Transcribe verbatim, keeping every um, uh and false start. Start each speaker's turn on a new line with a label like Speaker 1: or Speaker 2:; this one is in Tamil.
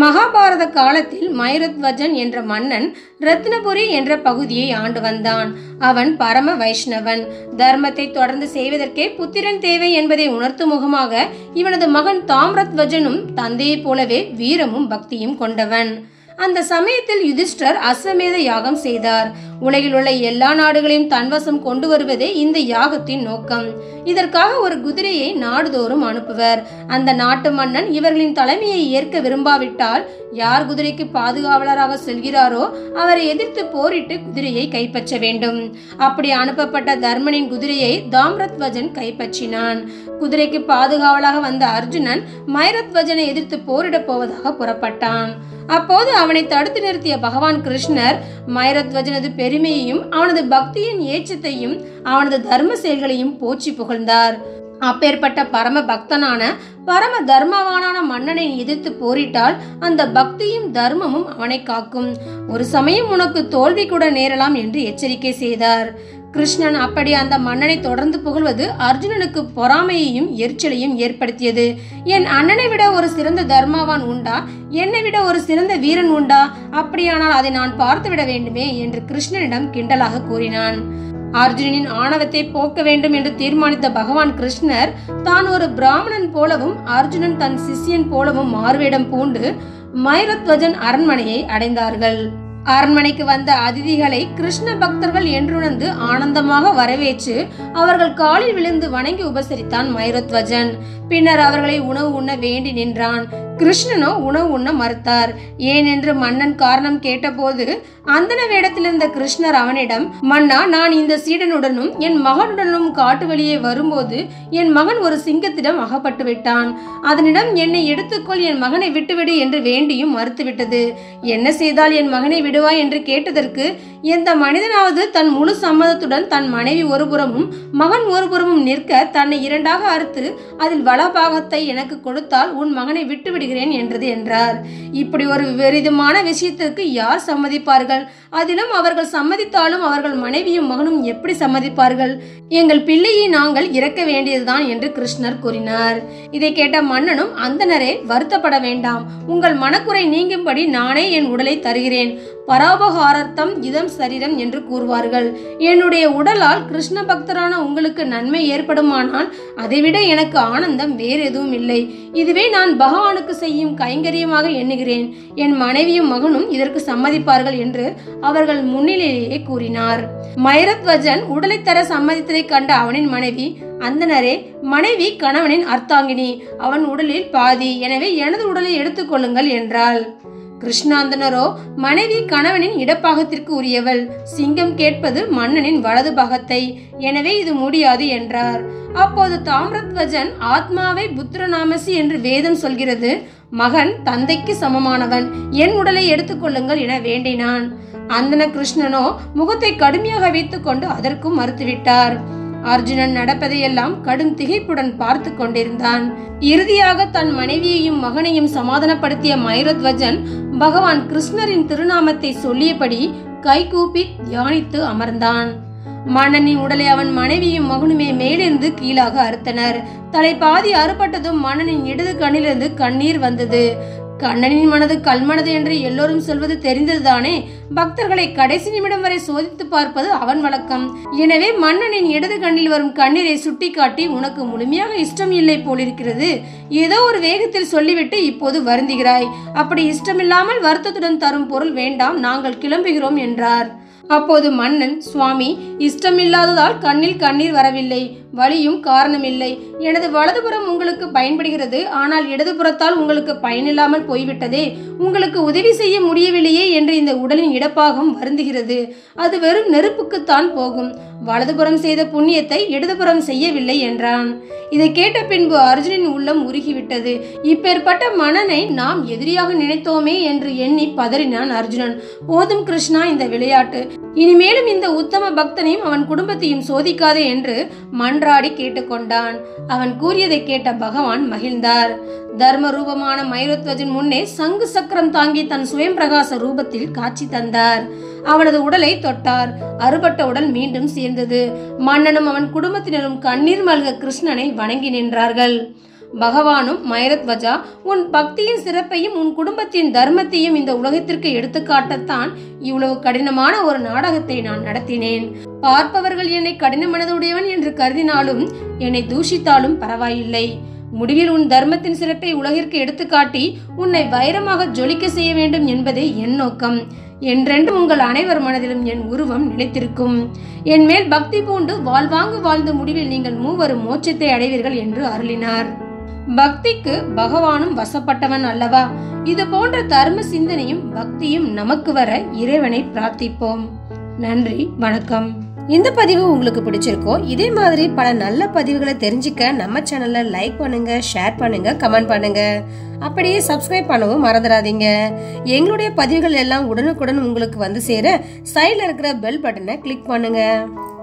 Speaker 1: மகாபாரத காலத்தில் மைரத்வஜன் என்ற மன்னன் ரத்னபுரி என்ற பகுதியை ஆண்டு வந்தான். அவன் பரம வைஷ்ணவன். தர்மத்தை தொடர்ந்து செய்வதற்கே புத்திரன் தேவை என்பதை உணர்த்தும் முகமாக இவனது மகன் தாம்ரத்வஜனும் தந்தையைப் போலவே வீரமும் பக்தியும் கொண்டவன். அந்த சமயத்தில் யுதிஷ்டர் அஸ்வமேத யாகம் செய்தார். உலகில் உள்ள எல்லா நாடுகளையும் தன்வசம் கொண்டு வருவதே இந்த யாகத்தின் நோக்கம். இதற்காக ஒரு குதிரையை நாடுதோறும் அனுப்புவர். அந்த நாட்டு மன்னன் இவர்களின் தலைமையை ஏற்க விரும்பாவிட்டால் யார் குதிரைக்கு பாதுகாவலராக செல்கிறாரோ அவரை எதிர்த்து போரிட்டு குதிரையை கைப்பற்ற வேண்டும். அப்படி அனுப்பப்பட்ட தர்மனின் குதிரையை தாம்ரத்வஜன் கைப்பற்றினான். குதிரைக்கு பாதுகாவலாக வந்த அர்ஜுனன் மைரத்வஜனை எதிர்த்து போரிட போவதாக புறப்பட்டான். அப்போது அவனை தடுத்து நிறுத்திய பகவான் கிருஷ்ணர் மைரத்வஜனது பெருமையையும் அவனது பக்தியின் ஏற்றத்தையும் அவனது தர்ம செயல்களையும் போற்றி புகழ்ந்தார். அப்பேற்பட்ட பரம பக்தனான பரம தர்மவானான மன்னனை எதிர்த்து போரிட்டால் அந்த பக்தியும் தர்மமும் அவனை காக்கும். ஒரு சமயம் உனக்கு தோல்வி கூட நேரலாம் என்று எச்சரிக்கை செய்தார். கிருஷ்ணன் அப்படி அந்த மன்னனை தொடர்ந்து புகழ்வது அர்ஜுனனுக்கு பொறாமையையும் எரிச்சலையும் ஏற்படுத்தியது. என் அண்ணனை விட ஒரு சிறந்த தர்மவான் உண்டா? என்னை விட ஒரு சிறந்த வீரன் உண்டா? அப்படியானால் அதை நான் பார்த்து விட வேண்டுமே என்று கிருஷ்ணனிடம் கிண்டலாக கூறினான். அர்ஜுனனின் ஆணவத்தை போக்க வேண்டும் என்று தீர்மானித்த பகவான் கிருஷ்ணர் தான் ஒரு பிராமணன் போலவும் அர்ஜுனன் தன் சிஷ்யன் போலவும் மாறுவேடம் பூண்டு மைரத்வஜன் அரண்மனையை அடைந்தார்கள். அரண்மனைக்கு வந்த அதிதிகளை கிருஷ்ண பக்தர்கள் என்றுணர்ந்து ஆனந்தமாக வரவேற்று அவர்கள் காலில் விழுந்து வணங்கி உபசரித்தான் மைரத்வஜன். பின்னர் அவர்களை உணவு உண்ண வேண்டி நின்றான். கிருஷ்ணனோ உணவு உண்ண மறுத்தார். ஏன் என்று மன்னன் காரணம் கேட்டபோது அந்தன வேடத்தில் இருந்த கிருஷ்ணர் அவனிடம், மன்னா, நான் இந்த சீடனுடனும் என் மகனுடனும் காட்டு வழியே வரும்போது என் மகன் ஒரு சிங்கத்திடம் அகப்பட்டு விட்டான். அதனிடம் என்னை எடுத்துக்கொள், என் மகனை விட்டுவிடு என்று வேண்டியும் மறுத்துவிட்டது. என்ன செய்தால் என் மகனை விடுவாய் என்று கேட்டதற்கு, எந்த மனிதனாவது தன் முழு சம்மதத்துடன் தன் மனைவி ஒருபுறமும் மகன் ஒருபுறமும் நிற்க தன்னை இரண்டாக அறுத்து அதில் வலபாகத்தை எனக்கு கொடுத்தால் உன் மகனை விட்டு விடுகிறேன் என்றது என்றார். இப்படி ஒரு விபரீதமான விஷயத்திற்கு யார் சம்மதிப்பார்கள்? அதிலும் அவர்கள் சம்மதித்தாலும் அவர்கள் மனைவியும் மகனும் எப்படி சம்மதிப்பார்கள்? எங்கள் பிள்ளையை நாங்கள் இறக்க வேண்டியதுதான் என்று கிருஷ்ணர் கூறினார். இதை கேட்ட மன்னனும், அந்தனரே, வருத்தப்பட வேண்டாம், உங்கள் மனக்குறை நீங்கும்படி நானே என் உடலை தருகிறேன். பரோபகாரார்த்தம் இதம் சரீரம் என்று கூறுவார்கள். என்னுடைய உடலால் கிருஷ்ண பக்தரான உங்களுக்கு நன்மை ஏற்படுமானால் அதைவிட எனக்கு ஆனந்தம் வேறு எதுவும் இல்லை. இதுவே நான் பகவானுக்கு செய்யும் கைங்கரியமாக எண்ணுகிறேன். என் மனைவியும் மகனும் இதற்கு சம்மதிப்பார்கள் என்று அவர்கள் முன்னிலையிலேயே கூறினார். மைரத்வஜன் உடலை தர சம்மதித்ததை கண்ட அவனின் மனைவி, அந்தனரே, மனைவி கணவனின் அர்த்தாங்கினி, அவன் உடலில் பாதி, எனவே எனது உடலை எடுத்துக்கொள்ளுங்கள் என்றாள். கிருஷ்ணாந்தனரோ, மனைவி கணவனின் இடப்பாகத்திற்கு உரியவள், சிங்கம் கேட்பது மன்னனின் வலது பாகத்தை, எனவே இது முடியாது என்றார். அப்போது தாம்ரத்வஜன், ஆத்மாவை புத்திரநாமசி என்று வேதம் சொல்கிறது, மகன் தந்தைக்கு சமமானவன், என் உடலை எடுத்துக்கொள்ளுங்கள் என வேண்டினான். அந்தன கிருஷ்ணனோ முகத்தை கடுமையாக வைத்துக் கொண்டு அதற்கும் மறுத்துவிட்டார். அர்ஜுனன் நடப்பதையெல்லாம் கடும் திகைப்புடன் பார்த்து கொண்டிருந்தான். இறுதியாக தன் மனைவியையும் மகனையும் சமாதானப்படுத்திய மைரத்வஜன் பகவான் கிருஷ்ணரின் திருநாமத்தை சொல்லியபடி கைகூப்பி தியானித்து அமர்ந்தான். மன்னனின் உடலை அவன் மனைவியும் மகனுமே மேலிருந்து கீழாக அறுத்தனர். தலை பாதி அறுபட்டதும் மன்னனின் இடது கண்ணிலிருந்து கண்ணீர் வந்தது. கண்ணனின் மனது கல்மனது என்று எல்லோரும் சொல்வது தெரிந்ததுதானே. பக்தர்களை கடைசி நிமிடம் வரை சோதித்து பார்ப்பது அவன் வழக்கம். எனவே மன்னனின் இடது கண்ணில் வரும் கண்ணீரை சுட்டி காட்டி, உனக்கு முழுமையாக இஷ்டம் இல்லை போலிருக்கிறது, ஏதோ ஒரு வேகத்தில் சொல்லிவிட்டு இப்போது வருந்துகிறாய். அப்படி இஷ்டமில்லாமல் வருத்தத்துடன் தரும் பொருள் வேண்டாம், நாங்கள் கிளம்புகிறோம் என்றார். அப்போது மன்னன், சுவாமி, இஷ்டமில்லாததால் கண்ணில் கண்ணீர் வரவில்லை, வலியும் காரணமில்லை. எனது வலதுபுறம் உங்களுக்கு பயன்படுகிறது, ஆனால் இடதுபுறத்தால் உங்களுக்கு பயனில்லாமல் போய்விட்டதே, உங்களுக்கு உதவி செய்ய முடியவில்லையே என்று இந்த உடலின் இடப்பாகம் வருந்துகிறது. அது வெறும் நெருப்புக்குத்தான் போகும். வலதுபுறம் செய்த புண்ணியத்தை இடதுபுறம் செய்யவில்லை என்றான். இதை கேட்ட பின்பு அர்ஜுனின் உள்ளம் உருகிவிட்டது. இப்பேற்பட்ட மன்னனை நாம் எதிரியாக நினைத்தோமே என்று எண்ணி பதறினான் அர்ஜுனன். போதும் கிருஷ்ணா இந்த விளையாட்டு, இனிமேலும் இந்த உத்தம பக்தனையும் அவன் குடும்பத்தையும் சோதிக்காதே என்று மன்றாடி கேட்டுக்கொண்டான். அவன் கூறியதை கேட்ட பகவான் மகிழ்ந்தார். தர்ம ரூபமான மைரத்வஜன் முன்னே சங்கு சக்கரம் தாங்கி தன் சுயம் பிரகாச ரூபத்தில் காட்சி தந்தார். அவனது உடலை தொட்டார். அறுபட்ட உடல் மீண்டும் சேர்ந்தது. மன்னனும் அவன் குடும்பத்தினரும் கண்ணீர் மல்க கிருஷ்ணனை வணங்கி நின்றார்கள். பகவானும் மயரத்வஜா உன் பக்தியின் சிறப்பையும் உன் குடும்பத்தின் தர்மத்தையும் இந்த உலகத்திற்கு எடுத்துக்காட்டத்தான் இவ்வளவு கடினமான ஒரு நாடகத்தை நான் நடத்தினேன். பார்ப்பவர்கள் என்னை கடின மனதுடையவன் என்று கருதினாலும் என்னை தூஷித்தாலும் பரவாயில்லை. முடிவில் உன் தர்மத்தின் சிறப்பை உலகிற்கு எடுத்துக்காட்டி உன்னை வைரமாக ஜொலிக்க செய்ய வேண்டும் என்பதே என் நோக்கம். என்றென்றும் உங்கள் அனைவர் மனதிலும் என் உருவம் நிலைத்திருக்கும். என் மேல் பக்தி பூண்டு வாழ்வாங்கு வாழ்ந்த முடிவில் நீங்கள் மூவரும் மோட்சத்தை அடைவீர்கள் என்று அருளினார். பக்திக்கு பகவானும் வசப்பட்டவன் அல்லவா? இது போன்ற தர்ம சிந்தனையும் பக்தியும் நமக்கு வர இறைவனை பிரார்த்திப்போம். நன்றி, வணக்கம். இந்த பதிவு உங்களுக்கு பிடிச்சிருக்கோ? இதே மாதிரி பல நல்ல பதிவுகளை தெரிஞ்சுக்க நம்ம சேனலை லைக் பண்ணுங்க, ஷேர் பண்ணுங்க, கமெண்ட் பண்ணுங்க. அப்படியே சப்ஸ்கிரைப் பண்ணவும் மறந்துடாதீங்க. எங்களுடைய பதிவுகள் எல்லாம் உடனுக்குடன் உங்களுக்கு வந்து சேர சைடுல இருக்கிற பெல் பட்டனை கிளிக் பண்ணுங்க.